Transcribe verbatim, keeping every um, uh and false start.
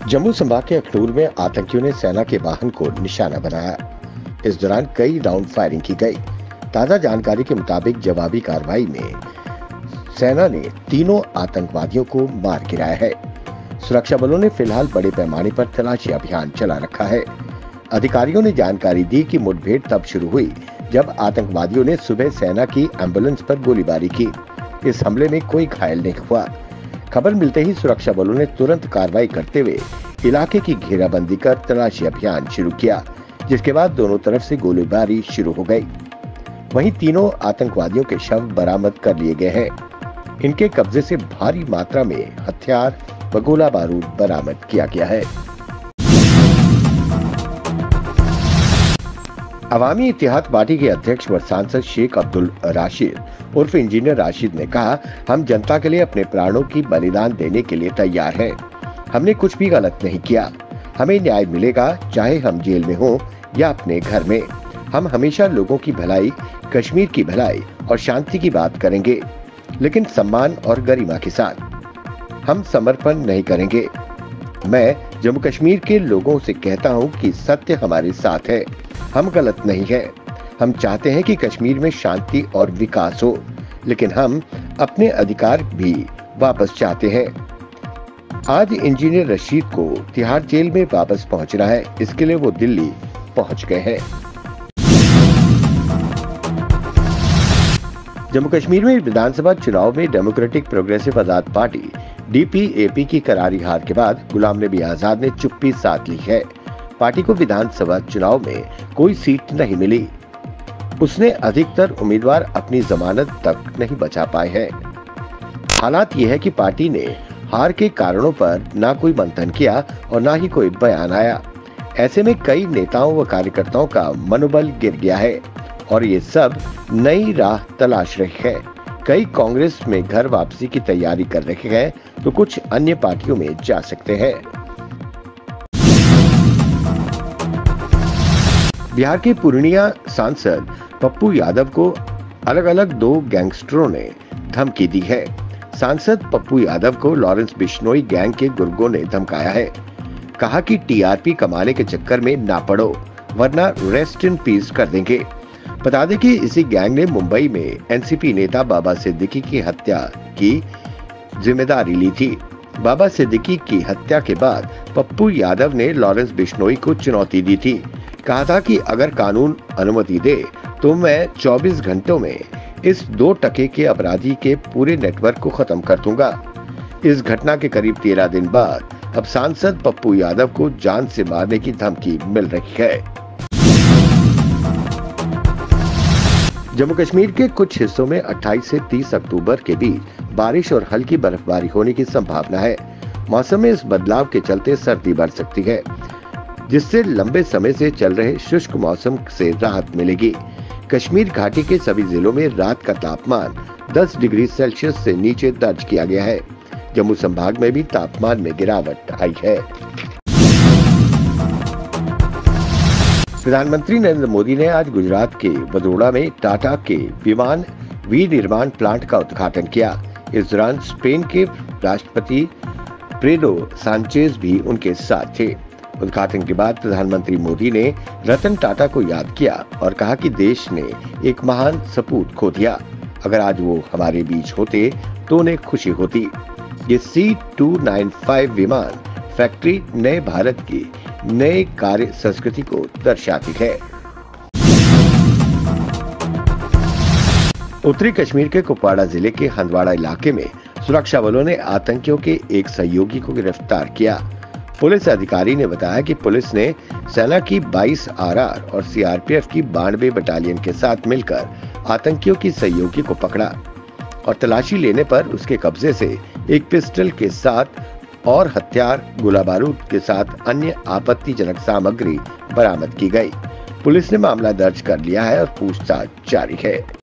जम्मू संभाग के अखनूर में आतंकियों ने सेना के वाहन को निशाना बनाया। इस दौरान कई राउंड फायरिंग की गई। ताजा जानकारी के मुताबिक जवाबी कार्रवाई में सेना ने तीनों आतंकवादियों को मार गिराया है। सुरक्षा बलों ने फिलहाल बड़े पैमाने पर तलाशी अभियान चला रखा है। अधिकारियों ने जानकारी दी कि मुठभेड़ तब शुरू हुई जब आतंकवादियों ने सुबह सेना की एम्बुलेंस पर गोलीबारी की। इस हमले में कोई घायल नहीं हुआ। खबर मिलते ही सुरक्षा बलों ने तुरंत कार्रवाई करते हुए इलाके की घेराबंदी कर तलाशी अभियान शुरू किया, जिसके बाद दोनों तरफ से गोलीबारी शुरू हो गई। वहीं तीनों आतंकवादियों के शव बरामद कर लिए गए हैं। इनके कब्जे से भारी मात्रा में हथियार व गोला बारूद बरामद किया गया है। अवामी इत्तेहाद पार्टी के अध्यक्ष व सांसद शेख अब्दुल राशिद उर्फ इंजीनियर राशिद ने कहा, हम जनता के लिए अपने प्राणों की बलिदान देने के लिए तैयार हैं। हमने कुछ भी गलत नहीं किया। हमें न्याय मिलेगा, चाहे हम जेल में हों या अपने घर में। हम हमेशा लोगों की भलाई, कश्मीर की भलाई और शांति की बात करेंगे, लेकिन सम्मान और गरिमा के साथ। हम समर्पण नहीं करेंगे। मैं जम्मू कश्मीर के लोगों से कहता हूं कि सत्य हमारे साथ है। हम गलत नहीं है। हम चाहते हैं कि कश्मीर में शांति और विकास हो, लेकिन हम अपने अधिकार भी वापस चाहते हैं। आज इंजीनियर रशीद को तिहाड़ जेल में वापस पहुंचना है, इसके लिए वो दिल्ली पहुंच गए हैं। जम्मू कश्मीर में विधानसभा चुनाव में democratic progressive Azad party D P A P की करारी हार के बाद गुलाम नबी आजाद ने चुप्पी साध ली है। पार्टी को विधानसभा चुनाव में कोई सीट नहीं मिली। उसने अधिकतर उम्मीदवार अपनी जमानत तक नहीं बचा पाए हैं। हालात ये है कि पार्टी ने हार के कारणों पर ना कोई मंथन किया और ना ही कोई बयान आया। ऐसे में कई नेताओं व कार्यकर्ताओं का मनोबल गिर गया है और ये सब नई राह तलाश रहे हैं। कई कांग्रेस में घर वापसी की तैयारी कर रहे हैं, तो कुछ अन्य पार्टियों में जा सकते हैं। बिहार के पूर्णिया सांसद पप्पू यादव को अलग अलग दो गैंगस्टरों ने धमकी दी है। सांसद पप्पू यादव को लॉरेंस बिश्नोई गैंग के गुर्गों ने धमकाया है। कहा कि टी आर पी कमाने के चक्कर में ना पड़ो, वरना रेस्ट इन पीस कर देंगे। बता दें कि इसी गैंग ने मुंबई में एन सी पी नेता बाबा सिद्दीकी की हत्या की जिम्मेदारी ली थी। बाबा सिद्दीकी की हत्या के बाद पप्पू यादव ने लॉरेंस बिश्नोई को चुनौती दी थी। कहा था कि अगर कानून अनुमति दे तो मैं चौबीस घंटों में इस दो टके के अपराधी के पूरे नेटवर्क को खत्म कर दूंगा। इस घटना के करीब तेरह दिन बाद अब सांसद पप्पू यादव को जान से मारने की धमकी मिल रही है। जम्मू कश्मीर के कुछ हिस्सों में अट्ठाईस से तीस अक्टूबर के बीच बारिश और हल्की बर्फबारी होने की संभावना है। मौसम में इस बदलाव के चलते सर्दी बढ़ सकती है, जिससे लंबे समय से चल रहे शुष्क मौसम से राहत मिलेगी। कश्मीर घाटी के सभी जिलों में रात का तापमान दस डिग्री सेल्सियस से नीचे दर्ज किया गया है। जम्मू संभाग में भी तापमान में गिरावट आई है। प्रधानमंत्री नरेंद्र मोदी ने आज गुजरात के वडोदरा में टाटा के विमान विनिर्माण प्लांट का उद्घाटन किया। इस दौरान स्पेन के राष्ट्रपति पेड्रो सांचेज भी उनके साथ थे। उद्घाटन के बाद प्रधानमंत्री मोदी ने रतन टाटा को याद किया और कहा कि देश ने एक महान सपूत खो दिया। अगर आज वो हमारे बीच होते तो उन्हें खुशी होती। ये सी टू नाइन फाइव विमान फैक्ट्री नए भारत की नए कार्य संस्कृति को दर्शाती है। उत्तरी कश्मीर के कुपवाड़ा जिले के हंदवाड़ा इलाके में सुरक्षा बलों ने आतंकियों के एक सहयोगी को गिरफ्तार किया। पुलिस अधिकारी ने बताया कि पुलिस ने सेना की बाईस आर आर और सी आर पी एफ की बानवे बटालियन के साथ मिलकर आतंकियों की सहयोगी को पकड़ा और तलाशी लेने पर उसके कब्जे से एक पिस्टल के साथ और हथियार, गोला बारूद के साथ अन्य आपत्तिजनक सामग्री बरामद की गई। पुलिस ने मामला दर्ज कर लिया है और पूछताछ जारी है।